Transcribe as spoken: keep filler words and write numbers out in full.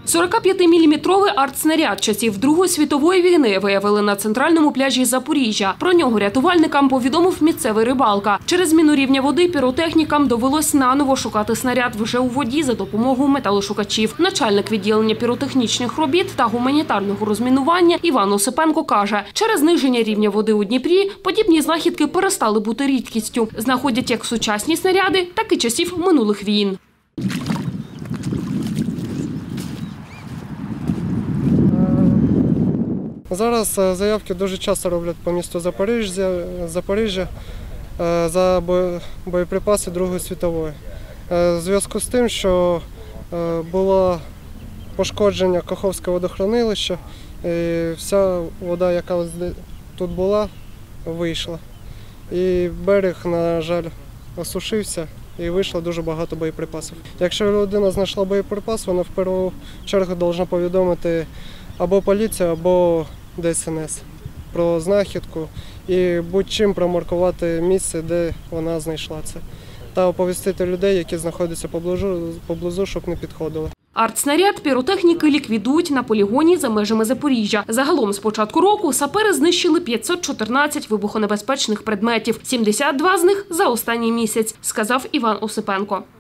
сорокап'ятиміліметровий артснаряд часів Другої світової війни виявили на центральному пляжі Запоріжжя. Про нього рятувальникам повідомив місцевий рибалка. Через зміну рівня води піротехнікам довелось наново шукати снаряд вже у воді за допомогою металошукачів. Начальник відділення піротехнічних робіт та гуманітарного розмінування Іван Осипенко каже, через зниження рівня води у Дніпрі подібні знахідки перестали бути рідкістю. Знаходять як сучасні снаряди, так і часів минулих війн. Зараз заявки дуже часто роблять по місту Запоріжжя, Запоріжжя за боєприпаси Другої світової. У зв'язку з тим, що було пошкодження Каховського водохранилища, і вся вода, яка тут була, вийшла. І берег, на жаль, осушився і вийшло дуже багато боєприпасів. Якщо людина знайшла боєприпас, вона в першу чергу повинна повідомити або поліцію, або Де Ес Ен Ес про знахідку і будь-чим промаркувати місце, де вона знайшла це. Та оповістити людей, які знаходяться поблизу, поблизу, щоб не підходили. Артснаряд піротехніки ліквідують на полігоні за межами Запоріжжя. Загалом з початку року сапери знищили п'ятсот чотирнадцять вибухонебезпечних предметів, сімдесят два з них за останній місяць, сказав Іван Осипенко.